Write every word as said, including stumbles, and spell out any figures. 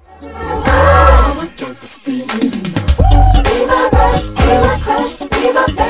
I get this feeling. Be my rush, be my crush, be my